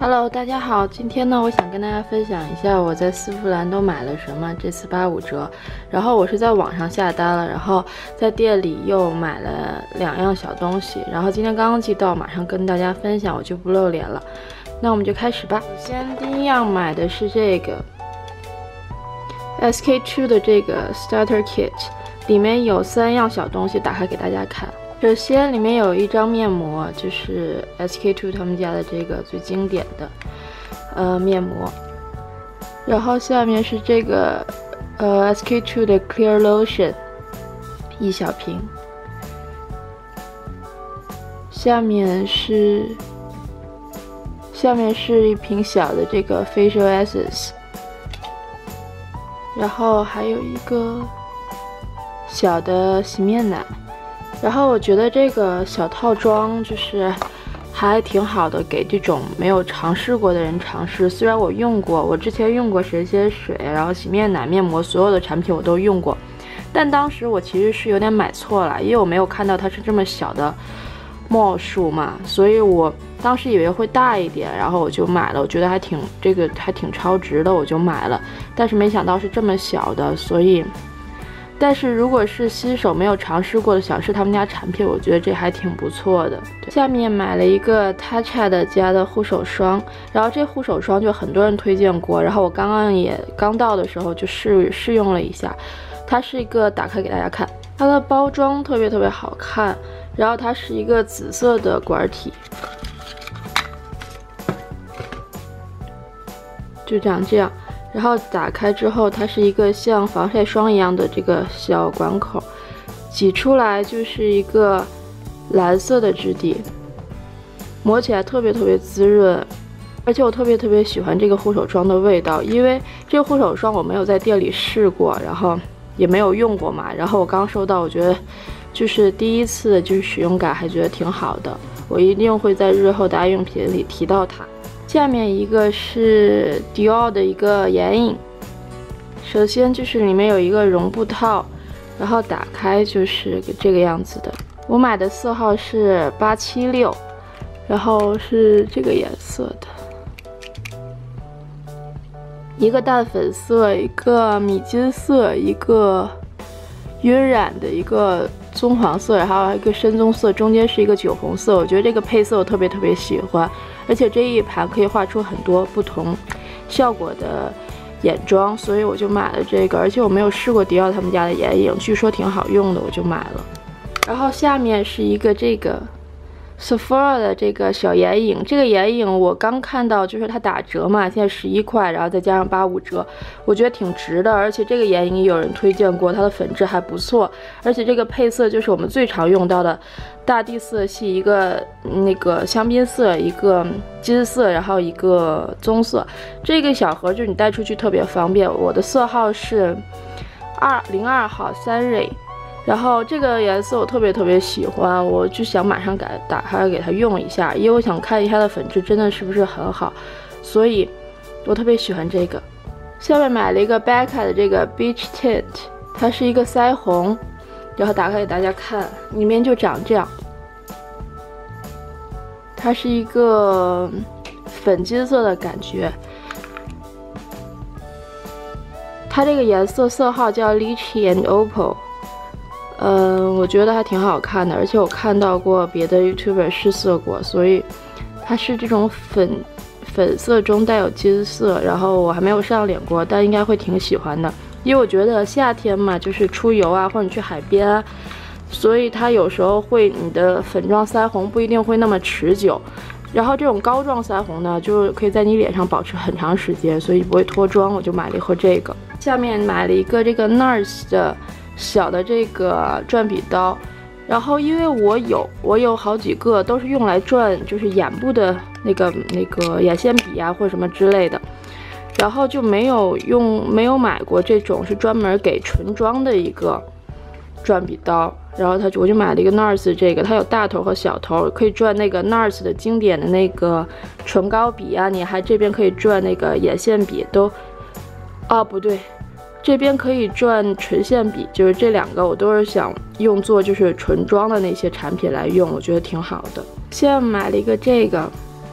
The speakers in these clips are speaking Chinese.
Hello， 大家好，今天呢，我想跟大家分享一下我在丝芙兰都买了什么。这次85折，然后我是在网上下单了，然后在店里又买了2样小东西，然后今天刚刚寄到，马上跟大家分享，我就不露脸了。那我们就开始吧。首先第一样买的是这个 SK-II 的这个 Starter Kit， 里面有3样小东西，打开给大家看。首先里面有一张面膜，就是 SK-II 他们家的这个最经典的面膜，然后下面是这个SK-II 的 Clear Lotion 1小瓶，下面是一瓶小的这个 Facial Essence， 然后还有一个小的洗面奶。然后我觉得这个小套装就是还挺好的，给这种没有尝试过的人尝试。虽然我用过，我之前用过神仙水，然后洗面奶、面膜，所有的产品我都用过，但当时我其实是有点买错了，因为我没有看到它是这么小的墨数嘛，所以我当时以为会大一点，然后我就买了。我觉得这个还挺超值的，我就买了，但是没想到是这么小的，所以。但是如果是新手没有尝试过的，想试他们家产品，我觉得这还挺不错的。下面买了一个 Tatcha 家的护手霜，然后这护手霜就很多人推荐过，然后我刚到的时候就试用了一下。它是一个，打开给大家看，它的包装特别好看，然后它是一个紫色的管体，就长这样。然后打开之后，它是一个像防晒霜一样的这个小管口，挤出来就是一个蓝色的质地，抹起来特别滋润，而且我特别喜欢这个护手霜的味道，因为这个护手霜我没有在店里试过，然后也没有用过嘛，然后我刚收到，我觉得就是第一次就是使用感还觉得挺好的，我一定会在日后大用品里提到它。下面一个是 Dior 的一个眼影，首先就是里面有一个绒布套，然后打开就是这个样子的。我买的色号是876，然后是这个颜色的，一个淡粉色，一个米金色，一个晕染的一个棕黄色，然后还有一个深棕色，中间是一个酒红色。我觉得这个配色我特别喜欢，而且这一盘可以画出很多不同效果的眼妆，所以我就买了这个。而且我没有试过迪奥他们家的眼影，据说挺好用的，我就买了。然后下面是一个这个 Sephora 的这个小眼影，这个眼影我刚看到，就是它打折嘛，现在11块，然后再加上85折，我觉得挺值的。而且这个眼影也有人推荐过，它的粉质还不错，而且这个配色就是我们最常用到的大地色系，一个那个香槟色，一个金色，然后一个棕色。这个小盒就是你带出去特别方便。我的色号是202号3蕊。然后这个颜色我特别喜欢，我就想马上打开给它用一下，因为我想看一下它的粉质真的是不是很好，所以我特别喜欢这个。下面买了一个 Becca 的这个 Beach Tint， 它是一个腮红，然后打开给大家看，里面就长这样。它是一个粉金色的感觉，它这个颜色色号叫 Lychee and Opal。我觉得还挺好看的，而且我看到过别的 YouTuber 试色过，所以它是这种粉色中带有金色，然后我还没有上脸过，但应该会挺喜欢的，因为我觉得夏天嘛，就是出游啊，或者你去海边啊，所以它有时候你的粉状腮红不一定会那么持久，然后这种膏状腮红呢，就可以在你脸上保持很长时间，所以不会脱妆，我就买了一盒这个。下面买了一个这个 NARS 的小的这个转笔刀，然后因为我有好几个都是用来转就是眼部的那个眼线笔啊或者什么之类的，然后就没有买过这种是专门给唇妆的一个转笔刀，然后我就买了一个 NARS 这个，它有大头和小头，可以转那个 NARS 的经典的那个唇膏笔啊，你还这边可以转那个眼线笔都，不对。这边可以转唇线笔，就是这2个我都是想用作就是唇妆的那些产品来用，我觉得挺好的。现在买了一个这个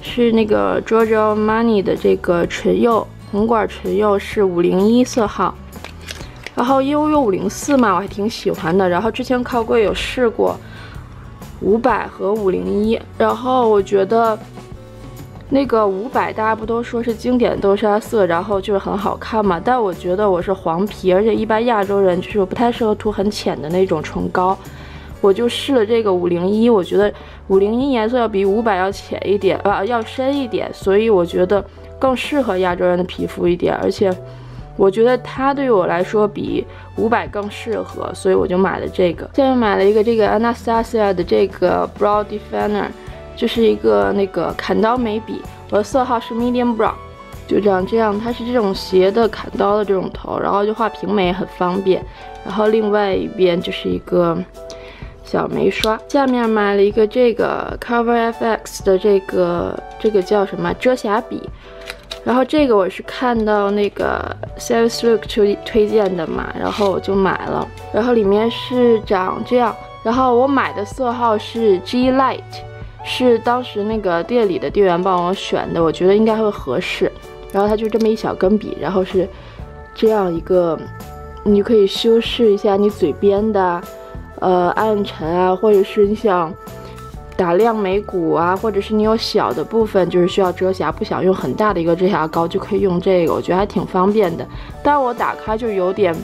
是那个 Giorgio Armani 的这个唇釉，红管唇釉是501色号。然后因为有504嘛，我还挺喜欢的。然后之前靠柜有试过500和501，然后我觉得那个500大家不都说是经典豆沙色，然后就是很好看嘛？但我觉得我是黄皮，而且一般亚洲人就是不太适合涂很浅的那种唇膏。我就试了这个501，我觉得501颜色要比500要浅一点，要深一点，所以我觉得更适合亚洲人的皮肤一点，而且我觉得它对于我来说比500更适合，所以我就买了这个。下面买了一个这个 Anastasia 的这个 Brow Definer， 就是一个那个砍刀眉笔，我的色号是 Medium Brow， 就长这样，它是这种斜的砍刀的这种头，然后就画平眉也很方便。然后另外一边就是一个小眉刷。下面买了一个这个 Cover FX 的这个叫什么遮瑕笔，然后这个我是看到那个 Service Look 推荐的嘛，然后我就买了。然后里面是长这样，然后我买的色号是 G Light， 是当时那个店里的店员帮我选的，我觉得应该会合适。然后它就这么一小根笔，然后是这样一个，你可以修饰一下你嘴边的暗沉啊，或者是你想打亮眉骨啊，或者是你有小的部分就是需要遮瑕，不想用很大的一个遮瑕膏，就可以用这个，我觉得还挺方便的。但我打开就有点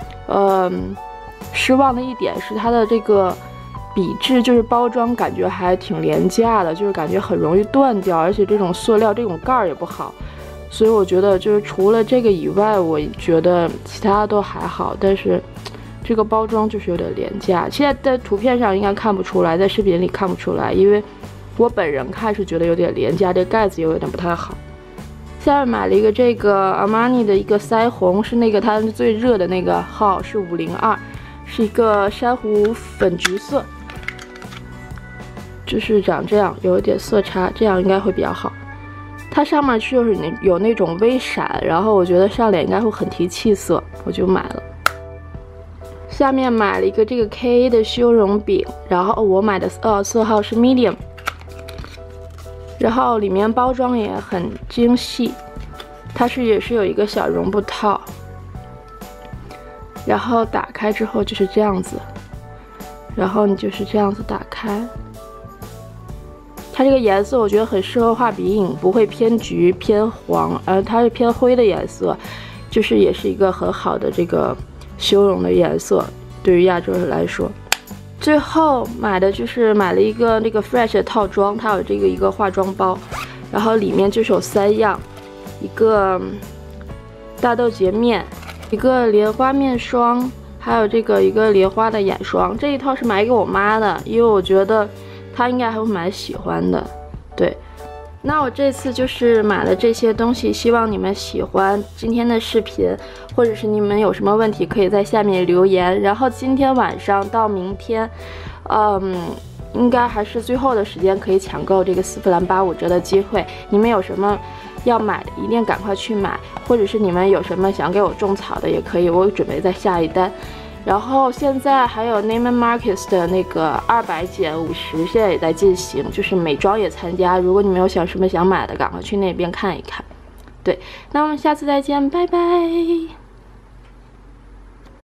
失望的一点是它的这个笔质，就是包装感觉还挺廉价的，就是感觉很容易断掉，而且这种塑料这种盖儿也不好。所以我觉得就是除了这个以外，我觉得其他都还好，但是这个包装就是有点廉价。现在在图片上应该看不出来，在视频里看不出来，因为我本人看是觉得有点廉价，这盖子也有点不太好。下面买了一个这个 Armani 的一个腮红，是那个它最热的那个号，是502，是一个珊瑚粉橘色，就是长这样，有一点色差，这样应该会比较好。它上面就是有那种微闪，然后我觉得上脸应该会很提气色，我就买了。下面买了一个这个 KA 的修容饼，然后我买的色号是 Medium， 然后里面包装也很精细，它也是有一个小绒布套，然后打开之后就是这样子，然后你就是这样子打开。它这个颜色我觉得很适合画鼻影，不会偏橘偏黄，它是偏灰的颜色，就是也是一个很好的这个修容的颜色，对于亚洲人来说。最后买了一个那个 Fresh 的套装，它有一个化妆包，然后里面就是有3样，一个大豆洁面，一个莲花面霜，还有一个莲花的眼霜。这一套是买给我妈的，因为我觉得她应该还会蛮喜欢的。对，那我这次就是买了这些东西，希望你们喜欢今天的视频，或者是你们有什么问题可以在下面留言。然后今天晚上到明天，应该还是最后的时间可以抢购这个丝芙兰85折的机会。你们有什么要买的，一定赶快去买，或者是你们有什么想给我种草的也可以，我准备再下一单。然后现在还有 Neiman Marcus 的那个200减50，现在也在进行，就是美妆也参加。如果你们有什么想买的，赶快去那边看一看。对，那我们下次再见，拜拜。